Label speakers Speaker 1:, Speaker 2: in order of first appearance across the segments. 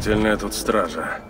Speaker 1: Подозрительная тут стража.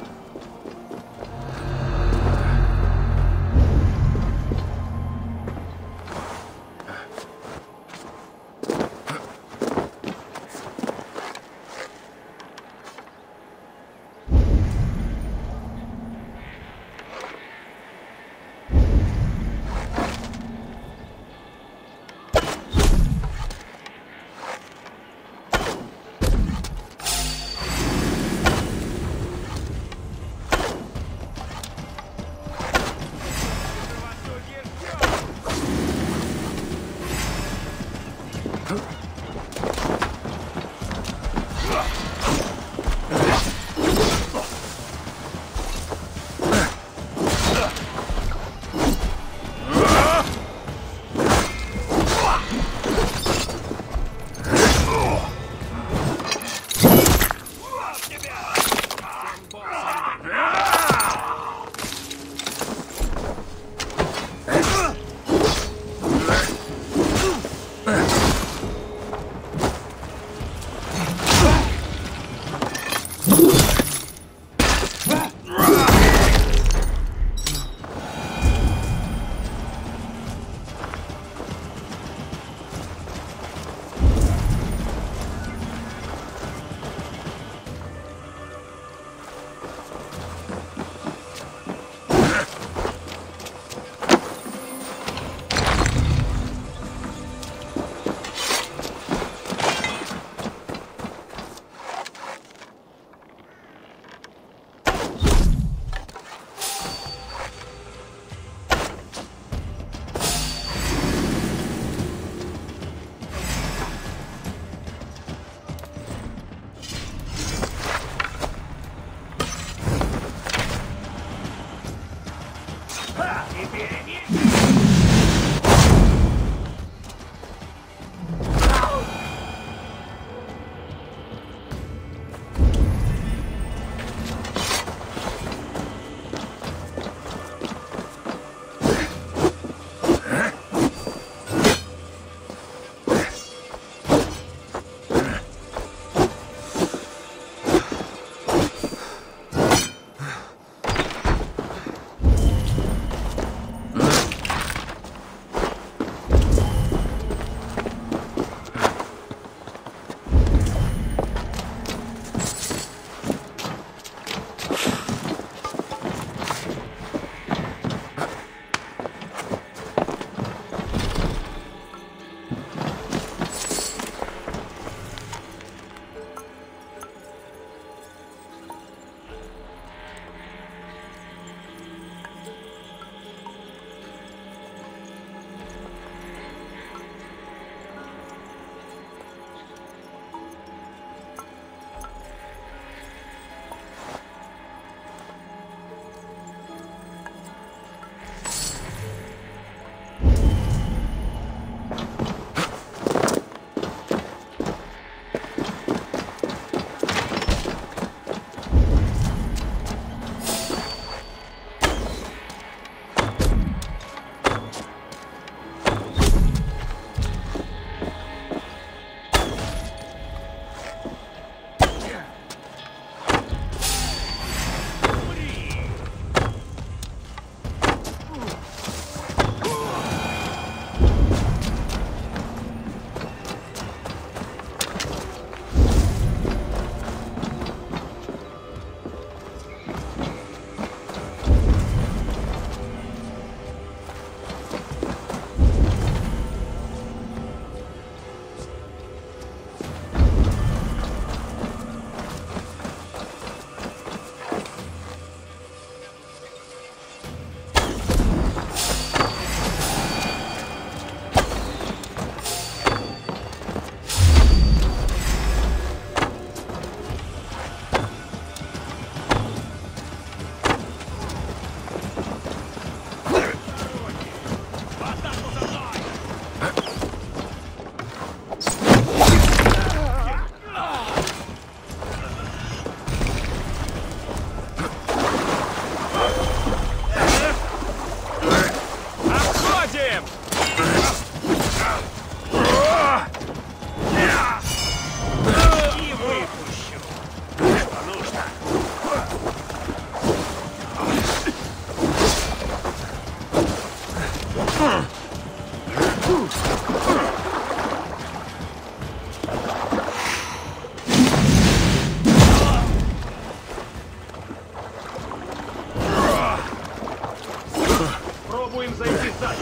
Speaker 1: Пробуем зайти сзади.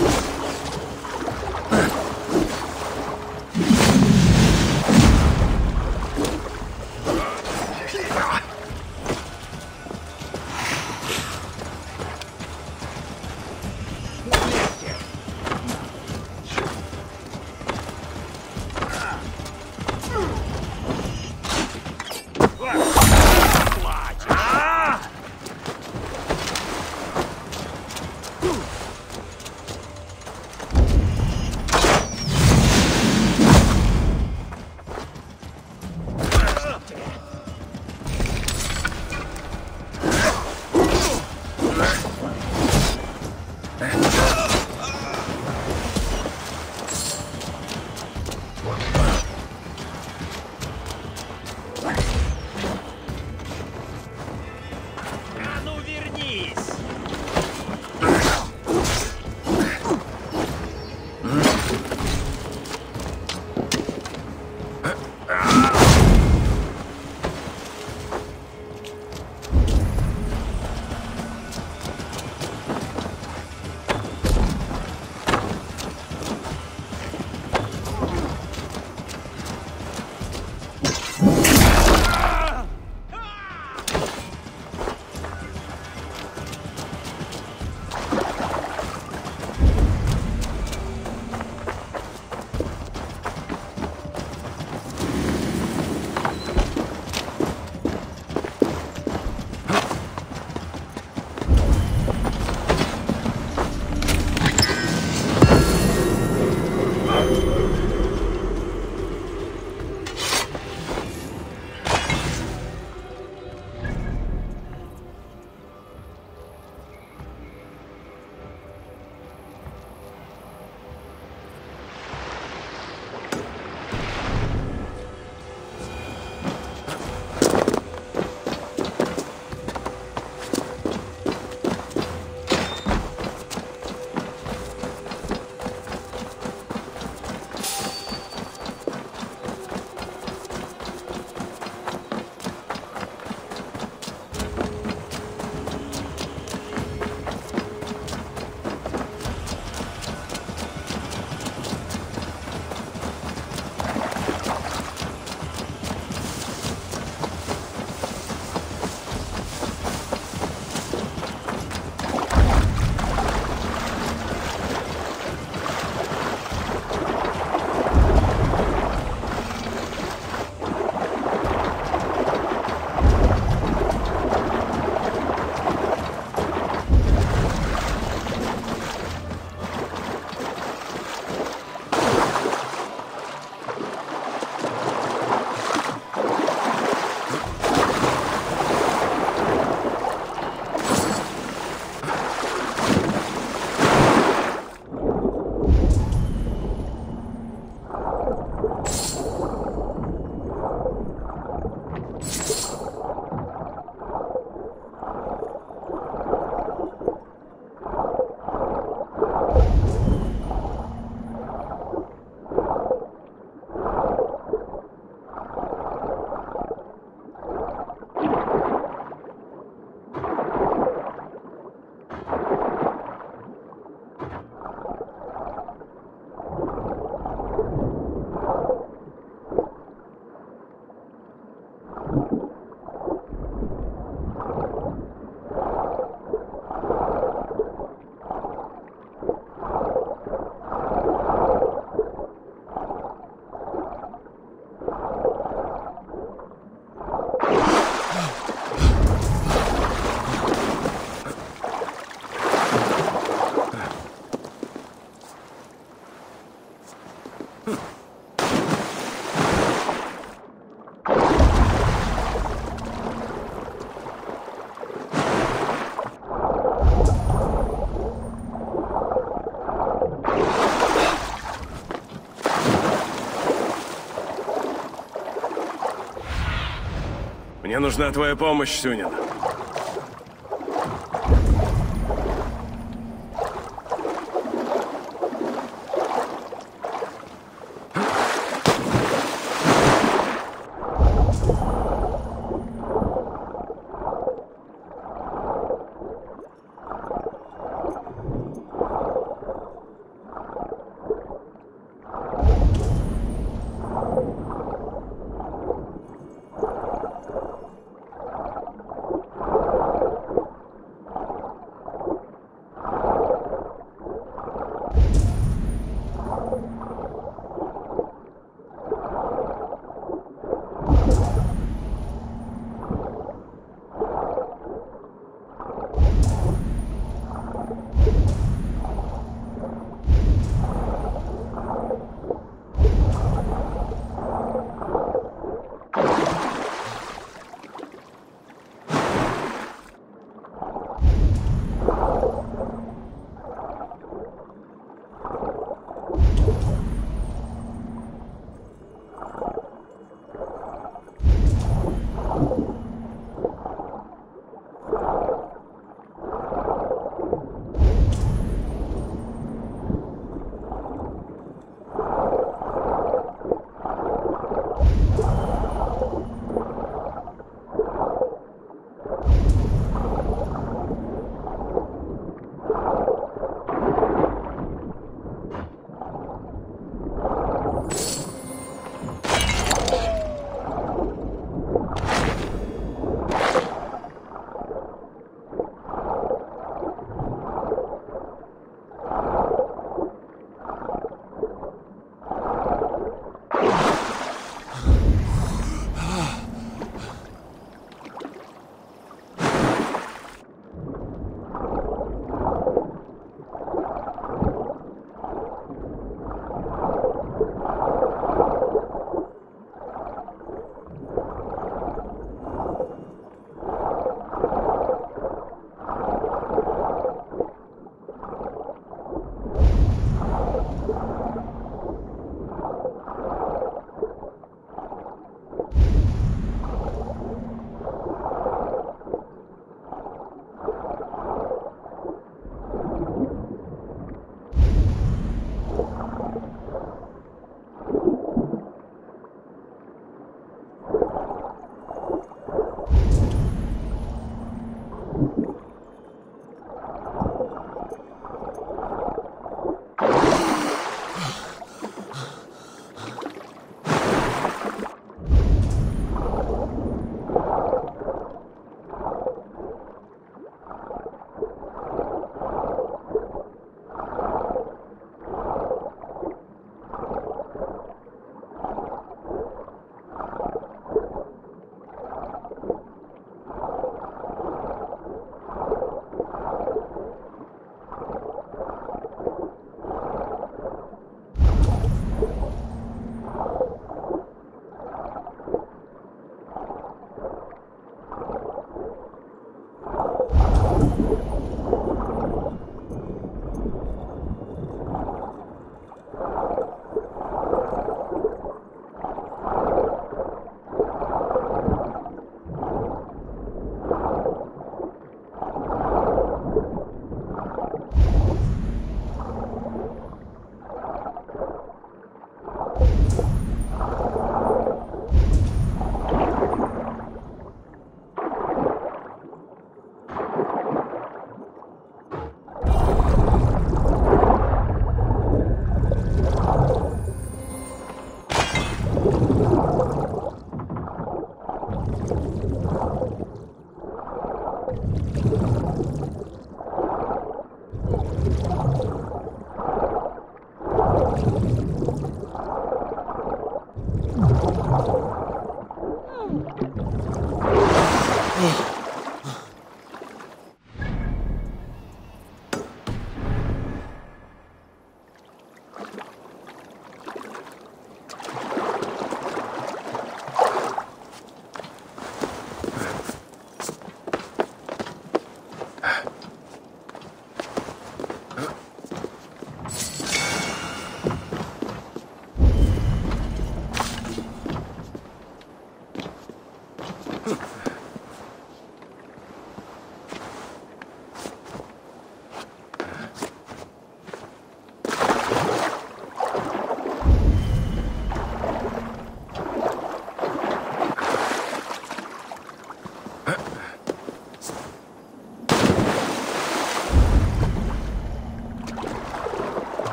Speaker 2: Мне нужна твоя помощь, Сюнин.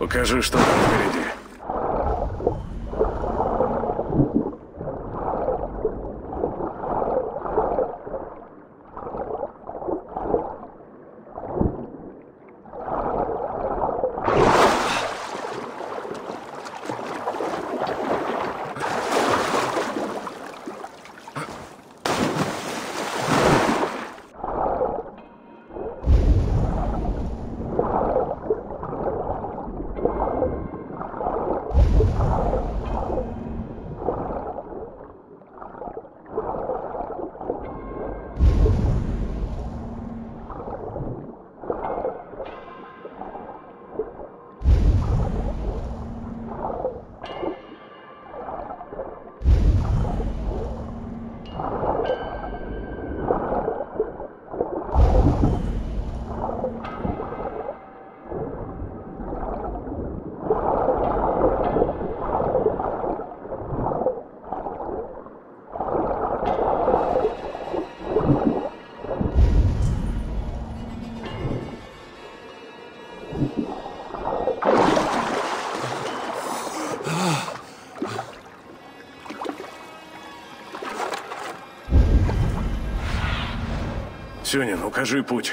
Speaker 2: Покажи, что там впереди. Сюнин, укажи путь.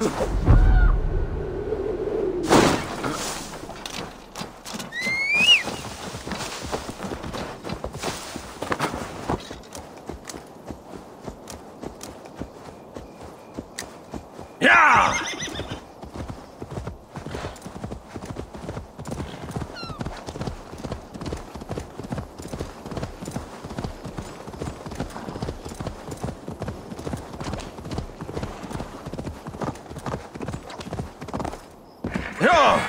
Speaker 2: Я! Я!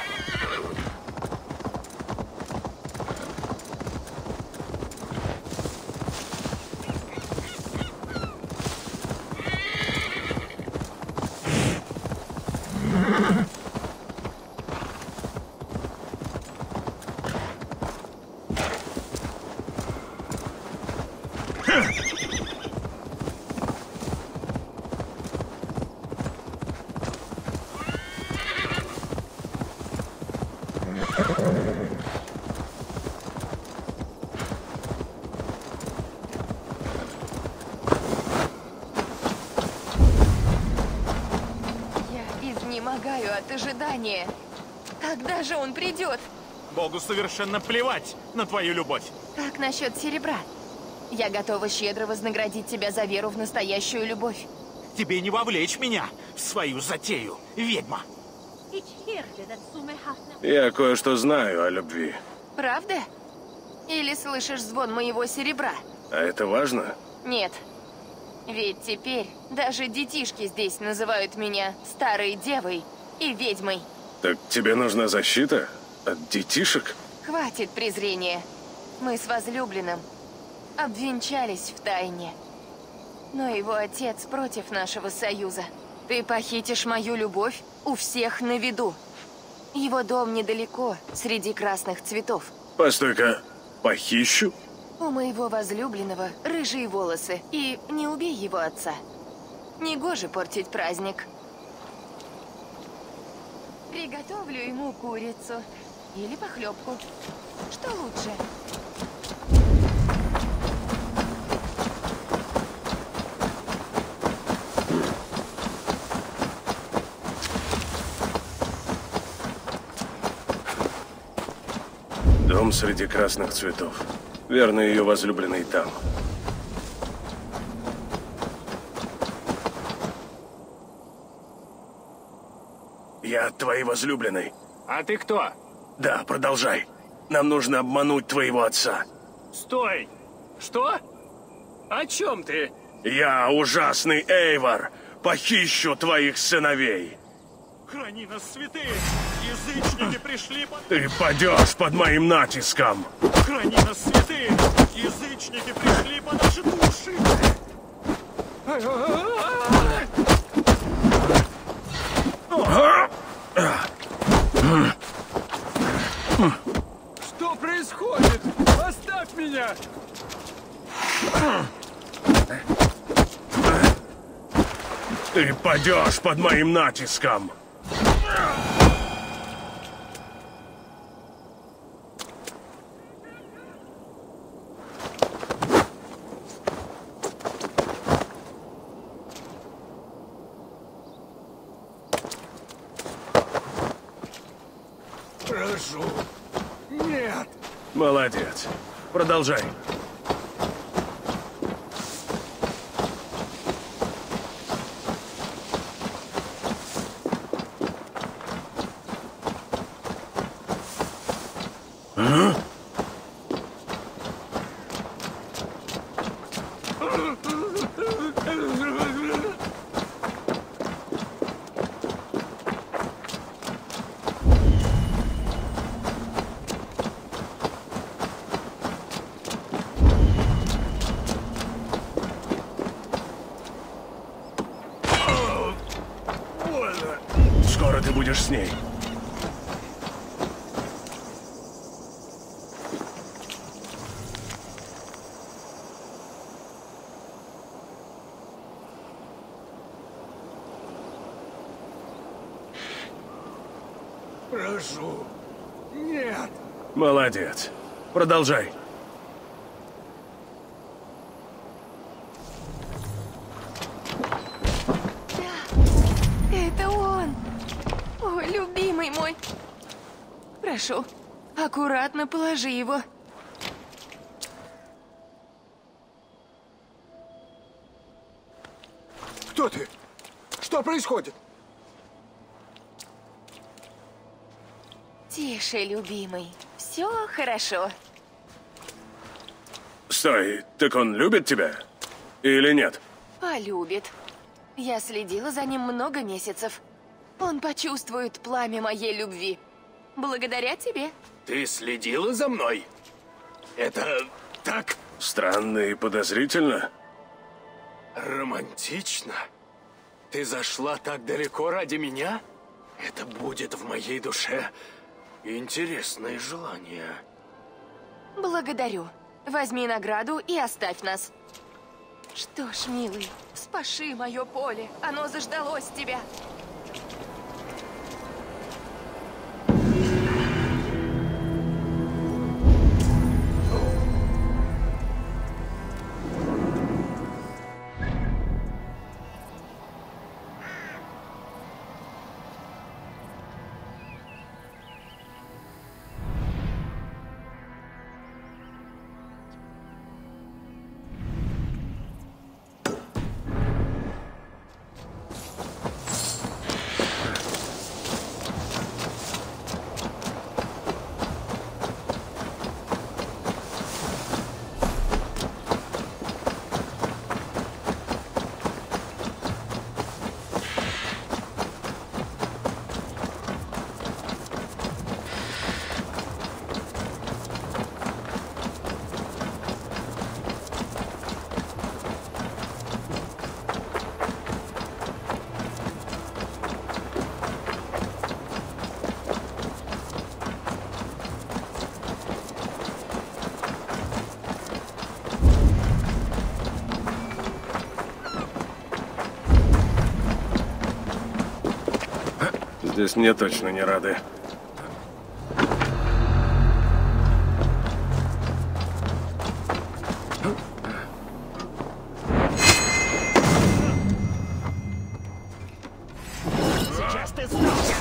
Speaker 3: Я изнемогаю от ожидания. Когда же он придет?
Speaker 1: Богу совершенно плевать на твою любовь.
Speaker 3: Как насчет серебра? Я готова щедро вознаградить тебя за веру в настоящую любовь.
Speaker 1: Тебе не вовлечь меня в свою затею, ведьма.
Speaker 2: Я кое-что знаю о любви.
Speaker 3: Правда? Или слышишь звон моего серебра?
Speaker 2: А это важно?
Speaker 3: Нет. Ведь теперь даже детишки здесь называют меня старой девой и ведьмой.
Speaker 2: Так тебе нужна защита? От детишек?
Speaker 3: Хватит презрения. Мы с возлюбленным обвенчались в тайне. Но его отец против нашего союза. Ты похитишь мою любовь у всех на виду. Его дом недалеко, среди красных цветов.
Speaker 2: Постой-ка, похищу?
Speaker 3: У моего возлюбленного рыжие волосы. И не убей его отца. Негоже портить праздник. Приготовлю ему курицу. Или похлебку. Что лучше?
Speaker 2: Дом среди красных цветов. Верно, ее возлюбленный там. Я твоей возлюбленной.
Speaker 1: А ты кто?
Speaker 2: Да, продолжай. Нам нужно обмануть твоего отца.
Speaker 1: Стой! Что? О чем ты?
Speaker 2: Я, ужасный Эйвор, похищу твоих сыновей.
Speaker 1: Храни нас, святые! Язычники пришли под...
Speaker 2: Ты падешь под моим натиском.
Speaker 1: Храни нас, святые! Язычники пришли по наши души!
Speaker 4: Что происходит? Оставь меня!
Speaker 2: Ты падешь под моим натиском.
Speaker 4: Прошу. Нет.
Speaker 2: Молодец. Продолжай. Скоро ты будешь с ней.
Speaker 4: Прошу. Нет.
Speaker 2: Молодец. Продолжай.
Speaker 3: Это он! Прошу, аккуратно положи его.
Speaker 4: Кто ты? Что происходит?
Speaker 3: Тише, любимый. Все хорошо.
Speaker 2: Стой, так он любит тебя? Или нет?
Speaker 3: Полюбит. Я следила за ним много месяцев. Он почувствует пламя моей любви. Благодаря тебе.
Speaker 2: Ты следила за мной? Это так странно и подозрительно.
Speaker 5: Романтично? Ты зашла так далеко ради меня? Это будет в моей душе интересное желание.
Speaker 3: Благодарю. Возьми награду и оставь нас. Что ж, милый, спаши мое поле. Оно заждалось тебя.
Speaker 2: Здесь мне точно не рады.
Speaker 1: Сейчас ты сдохнешь.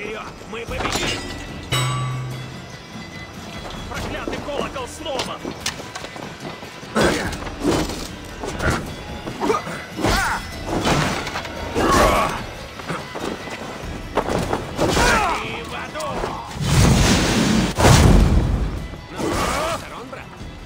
Speaker 1: Вперед! Мы победим! Проклятый колокол сломан! И в аду!
Speaker 5: Сторон, брат.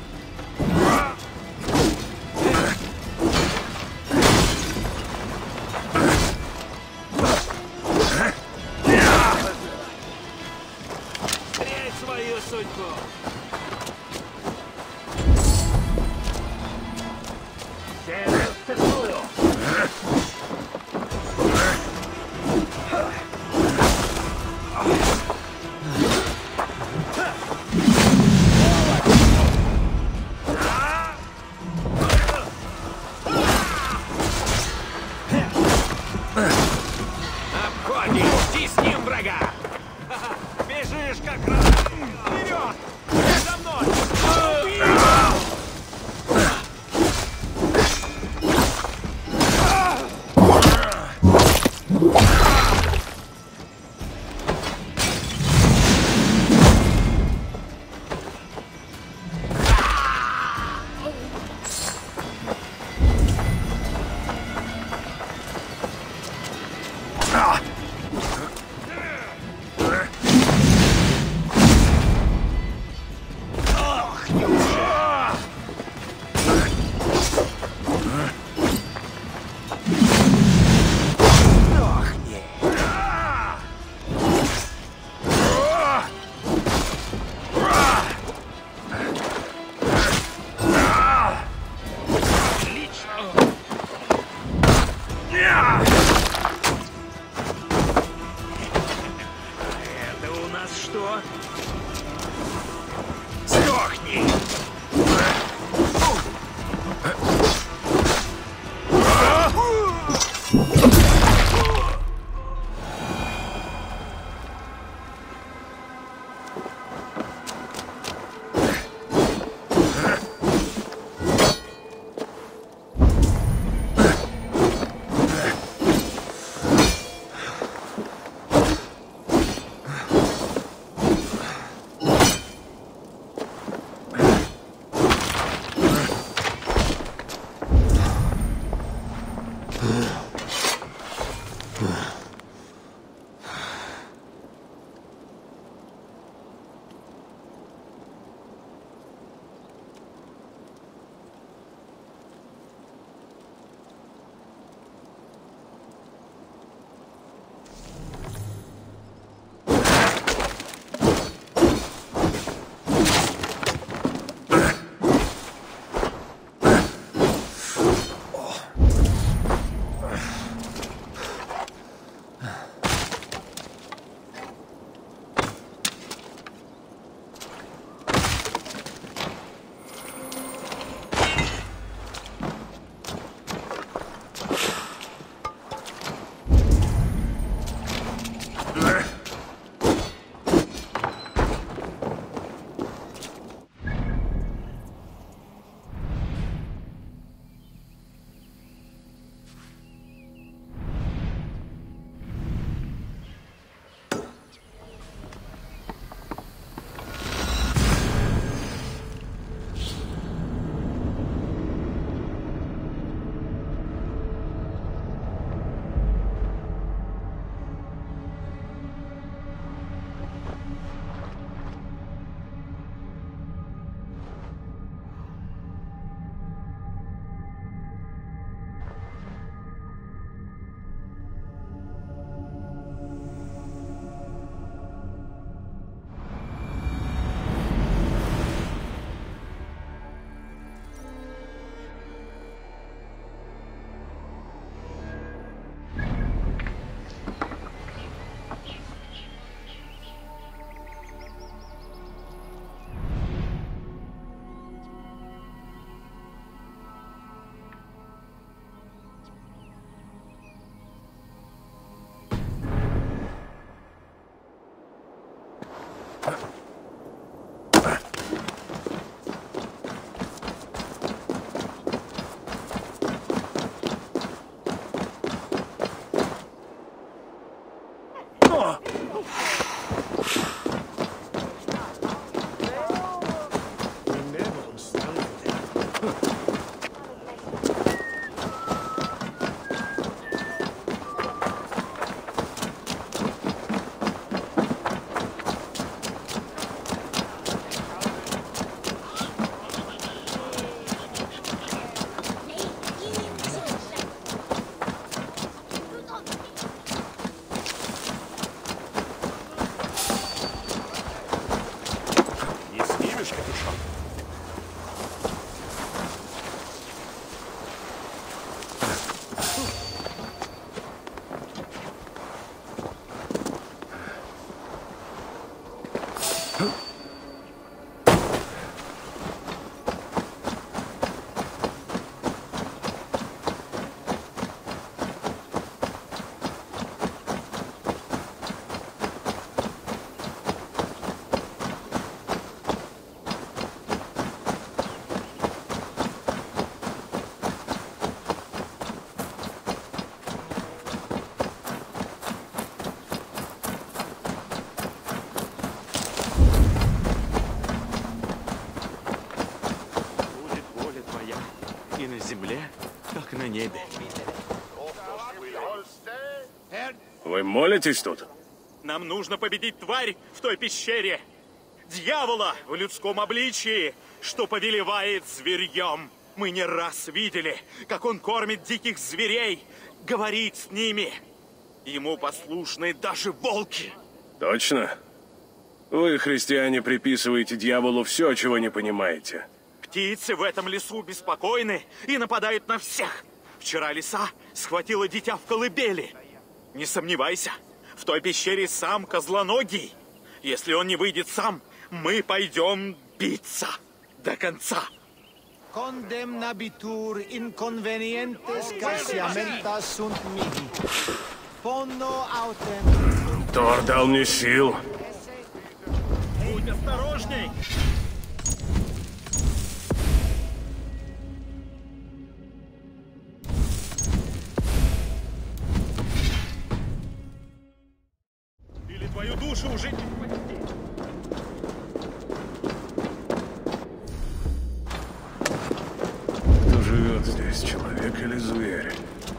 Speaker 1: Встреть свою судьбу!
Speaker 5: Обходим! Стиснем врага!
Speaker 1: Бежишь как раз! Вперед! За мной! Это у нас что? Сдохни! Не снимешь капюшон? Будет воля твоя и на земле, как на небе.
Speaker 2: Вы молитесь тут?
Speaker 1: Нам нужно победить тварь в той пещере. Дьявола в людском обличии, что повелевает зверьем. Мы не раз видели, как он кормит диких зверей, говорит с ними. Ему послушны даже волки.
Speaker 2: Точно? Вы, христиане, приписываете дьяволу все, чего не понимаете.
Speaker 1: Птицы в этом лесу беспокойны и нападают на всех. Вчера лиса схватила дитя в колыбели. Не сомневайся, в той пещере сам козлоногий. Если он не выйдет сам, мы пойдем биться до конца.
Speaker 6: Condemnabitur inconvenientes casiamenta sunt mihi. Ponno autem.
Speaker 2: Тор дал мне сил.
Speaker 1: Будь осторожней! Или твою душу уже не спасти.
Speaker 2: Кто живет здесь, человек или зверь?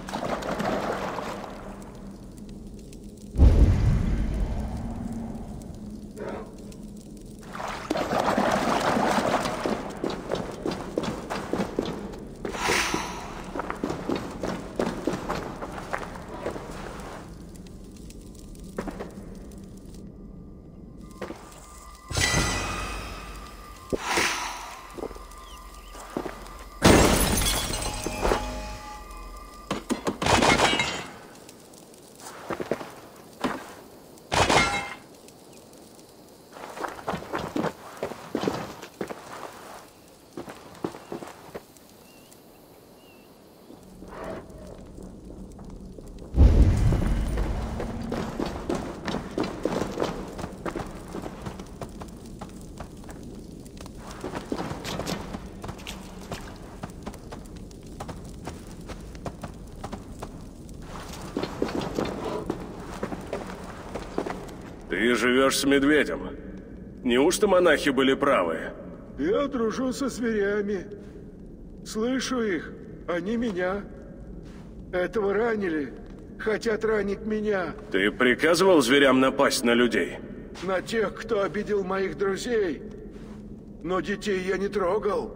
Speaker 2: Ты живешь с медведем. Неужто монахи были правы?
Speaker 4: Я дружу со зверями. Слышу их, они меня. Этого ранили. Хотят ранить меня.
Speaker 2: Ты приказывал зверям напасть на людей?
Speaker 4: На тех, кто обидел моих друзей. Но детей я не трогал.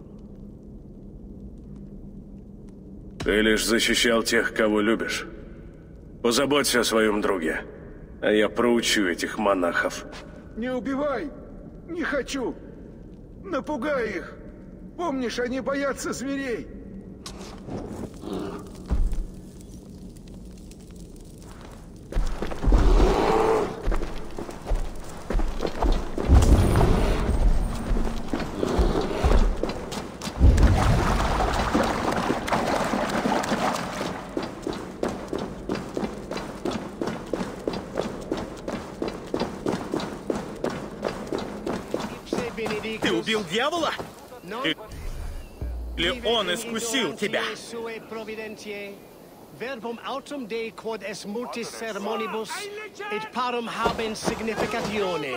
Speaker 2: Ты лишь защищал тех, кого любишь. Позаботься о своем друге, а я проучу этих монахов.
Speaker 4: Не убивай! Не хочу! Напугай их! Помнишь, они боятся зверей!
Speaker 1: Ты убил дьявола? Или он искусил тебя?
Speaker 6: Verbum autem Dei quod est multis sermonibus, et parum habens significatione.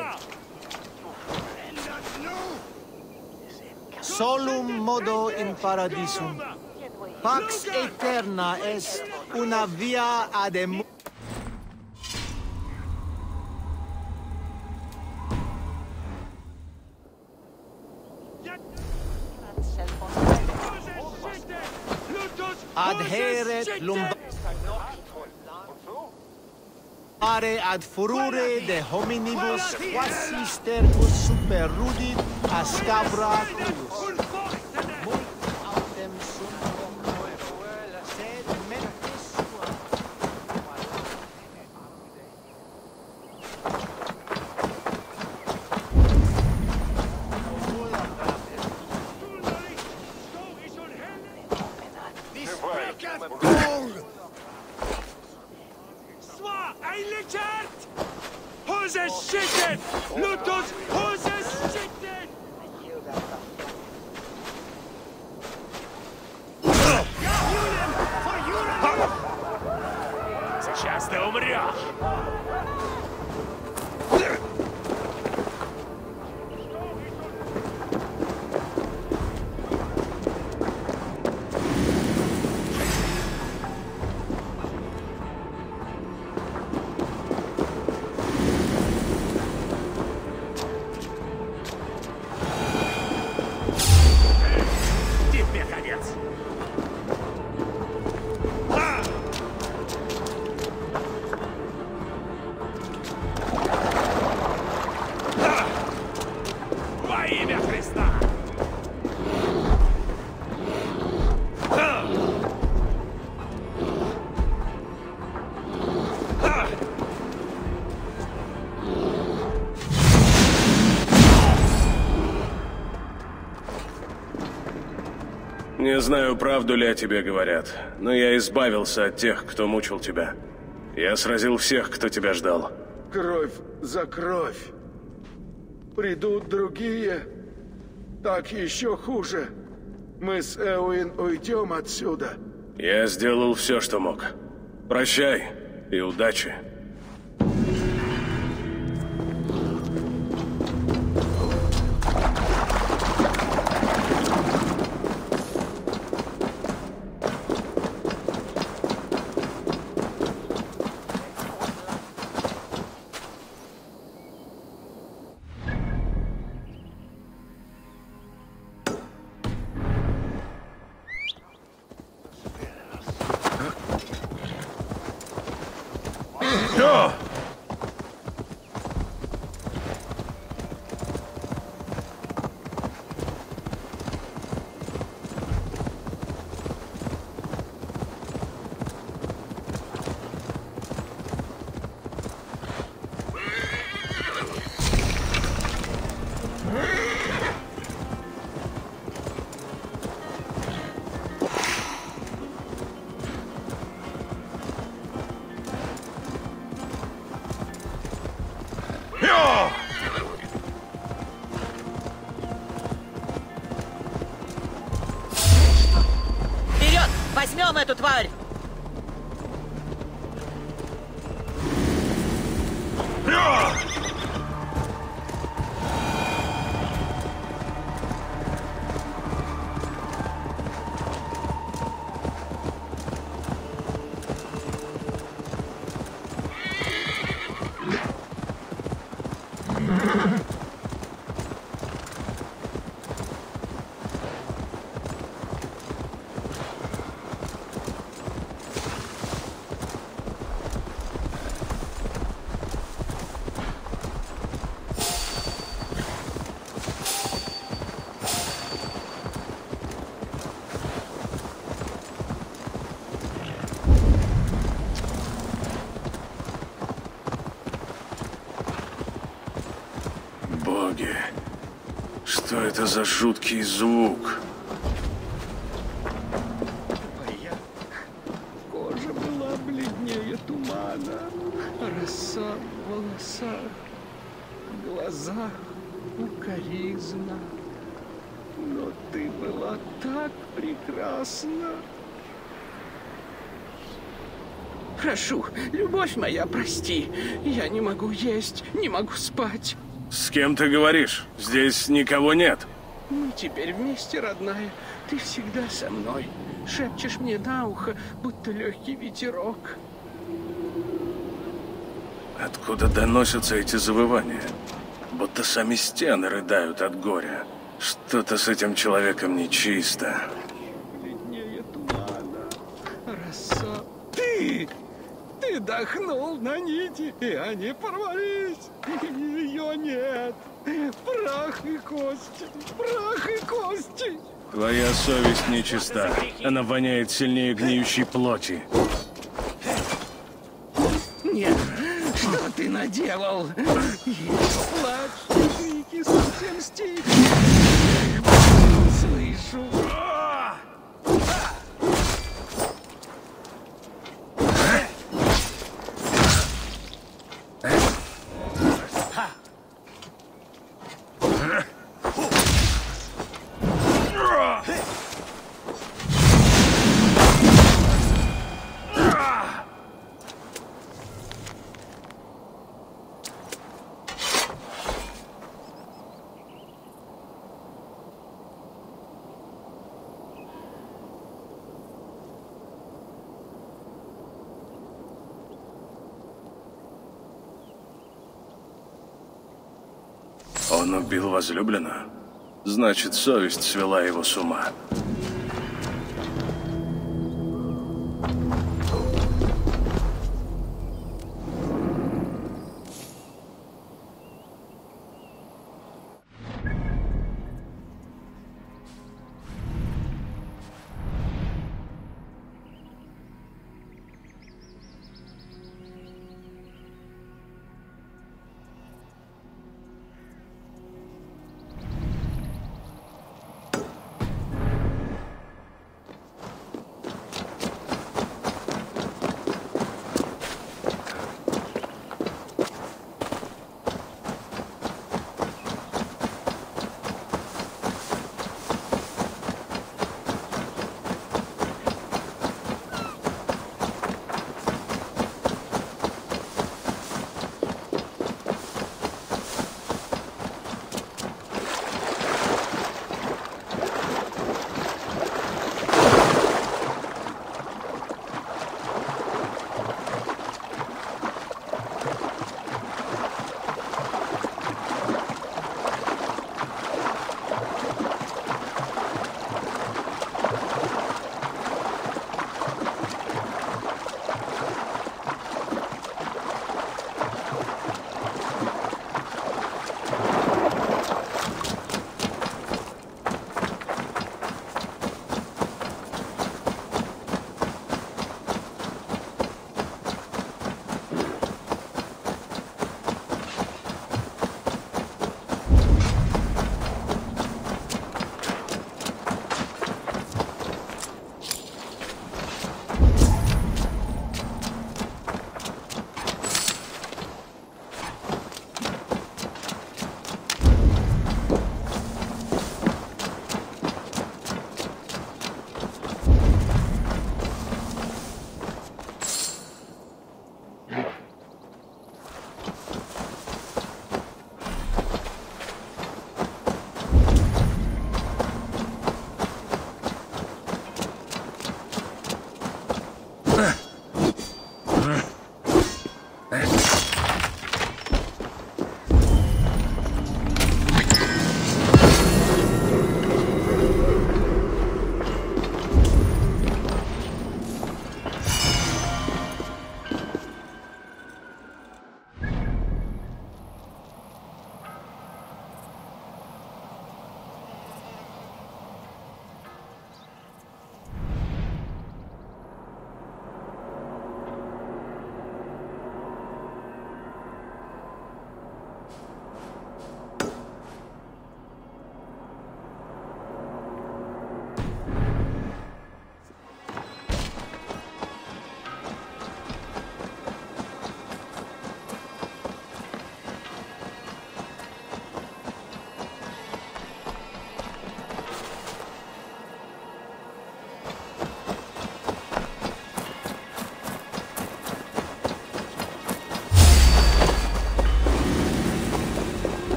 Speaker 6: Solum modo in paradisum. Pax eterna est una via ad adheret lumbare ad furore de hominibus quasi stercus super rudit a scabra crus. Multi autem sunt sed mentis sua.
Speaker 7: Swa eilighet! Hose shitten! Lutus hose shitten! Сейчас ты умрешь! Тебе конец! Во имя Христа!
Speaker 2: Не знаю, правду ли о тебе говорят, но я избавился от тех, кто мучил тебя. Я сразил всех, кто тебя ждал.
Speaker 4: Кровь за кровь. Придут другие. Так еще хуже. Мы с Эуин уйдем отсюда.
Speaker 2: Я сделал все, что мог. Прощай и удачи.
Speaker 8: Вперед! Возьмем эту тварь!
Speaker 2: Боги, что это за жуткий звук?
Speaker 4: Моя кожа была бледнее тумана, роса в волосах, в глазах укоризна. Но ты была так прекрасна.
Speaker 5: Прошу, любовь моя, прости. Я не могу есть, не могу спать.
Speaker 2: С кем ты говоришь? Здесь никого нет.
Speaker 5: Мы теперь вместе, родная. Ты всегда со мной. Шепчешь мне на ухо, будто легкий ветерок.
Speaker 2: Откуда доносятся эти завывания? Будто сами стены рыдают от горя. Что-то с этим человеком нечисто.
Speaker 5: Бледнее тумана. Роса. Ты! Ты дохнул на нити, и они порвались. Ее нет. Прах и кости. Прах и кости.
Speaker 2: Твоя совесть нечиста. Она воняет сильнее гниющей плоти.
Speaker 5: Нет, что ты наделал? Есть плач, крики совсем стихли. Слышу.
Speaker 2: Он убил возлюбленную? Значит, совесть свела его с ума.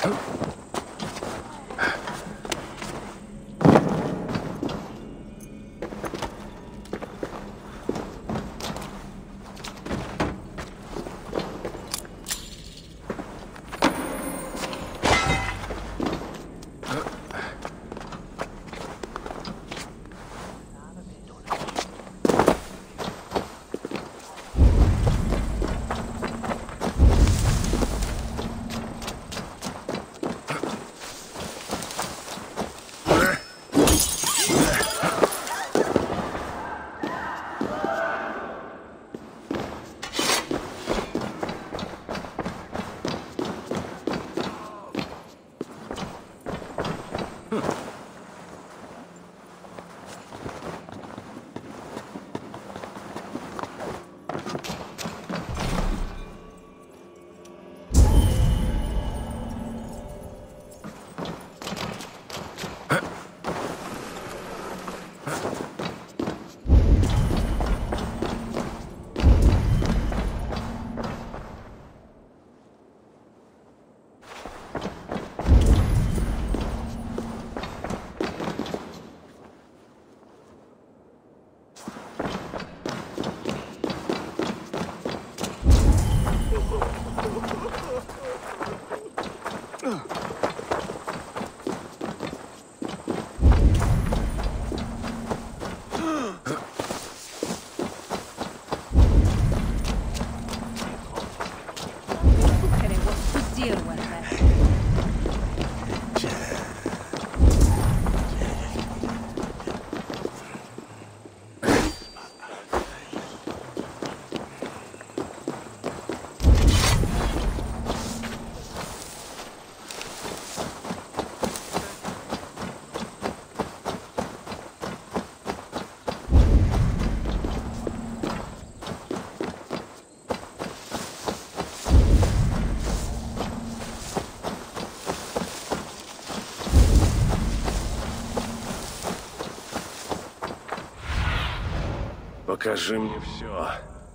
Speaker 2: Покажи мне все.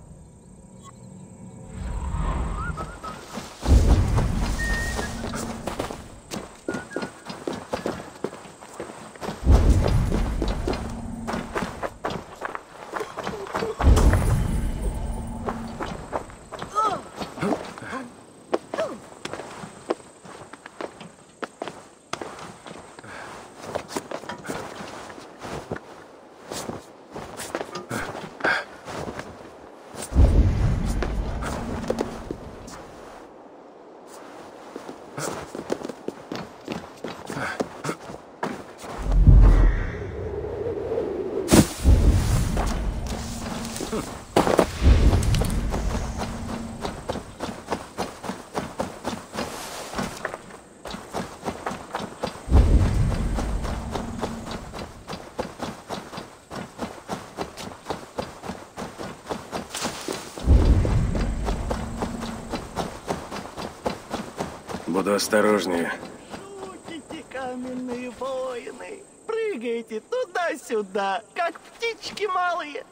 Speaker 2: Буду осторожнее.
Speaker 9: Шутите, каменные воины. Прыгайте туда-сюда, как птички малые.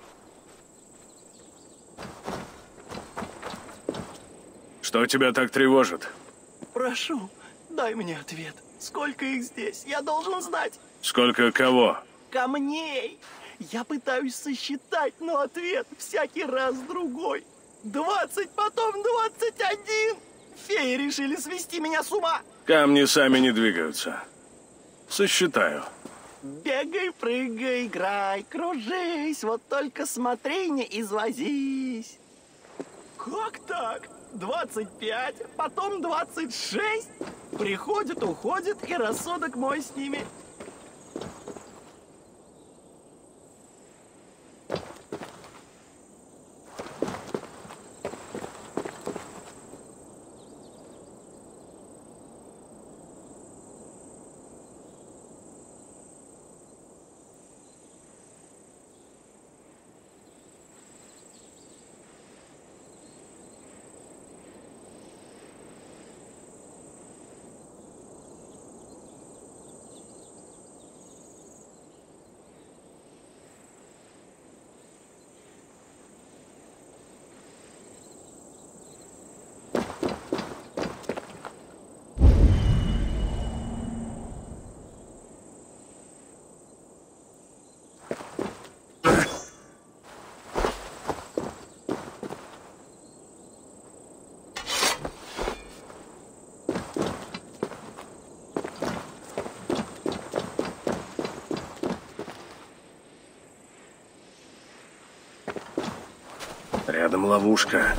Speaker 2: Что тебя так тревожит?
Speaker 9: Прошу, дай мне ответ. Сколько их здесь? Я должен знать.
Speaker 2: Сколько кого?
Speaker 9: Камней. Я пытаюсь сосчитать, но ответ всякий раз другой. 20, потом 21. Феи решили свести меня с ума.
Speaker 2: Камни сами не двигаются. Сосчитаю.
Speaker 9: Бегай, прыгай, играй, кружись. Вот только смотри, не извозись. Как так? 25, потом 26. Приходит, уходит, и рассудок мой с ними.
Speaker 2: Рядом ловушка.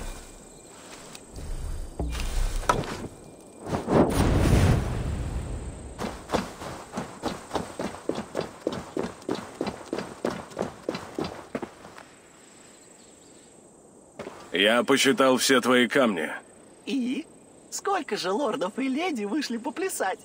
Speaker 2: Я посчитал все твои камни.
Speaker 9: И? Сколько же лордов и леди вышли поплясать?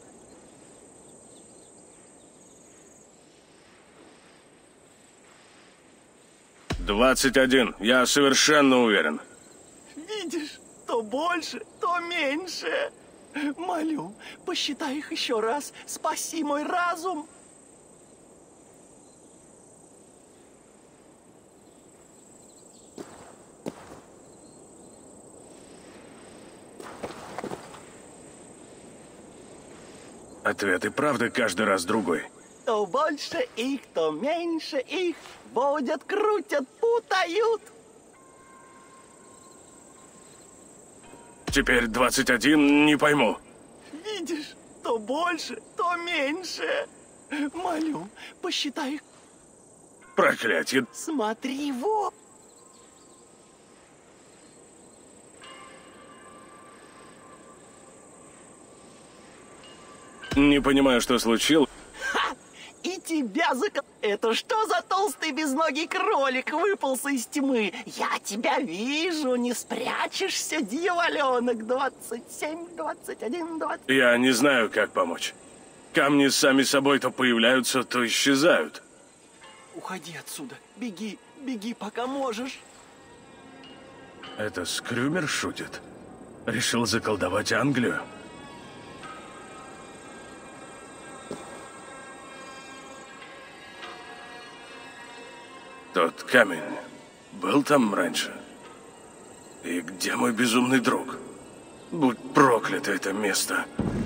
Speaker 2: «21. Я совершенно уверен».
Speaker 9: Видишь, то больше, то меньше. Молю, посчитай их еще раз. Спаси мой разум.
Speaker 2: Ответ и правда каждый раз другой.
Speaker 9: То больше их, то меньше их. Водят, крутят, путают.
Speaker 2: Теперь 21 не пойму.
Speaker 9: Видишь, то больше, то меньше. Молю, посчитай их.
Speaker 2: Проклятье.
Speaker 9: Смотри, вот.
Speaker 2: Не понимаю, что случилось.
Speaker 9: Ха! И тебя Это что за толстый безногий кролик выполз из тьмы? Я тебя вижу, не спрячешься, дьяволенок. 27, 21, 20...
Speaker 2: Я не знаю, как помочь. Камни сами собой то появляются, то исчезают.
Speaker 9: Уходи отсюда. Беги, беги, пока можешь.
Speaker 2: Это Скрюмер шутит? Решил заколдовать Англию? Тот камень был там раньше? И где мой безумный друг? Будь проклято это место.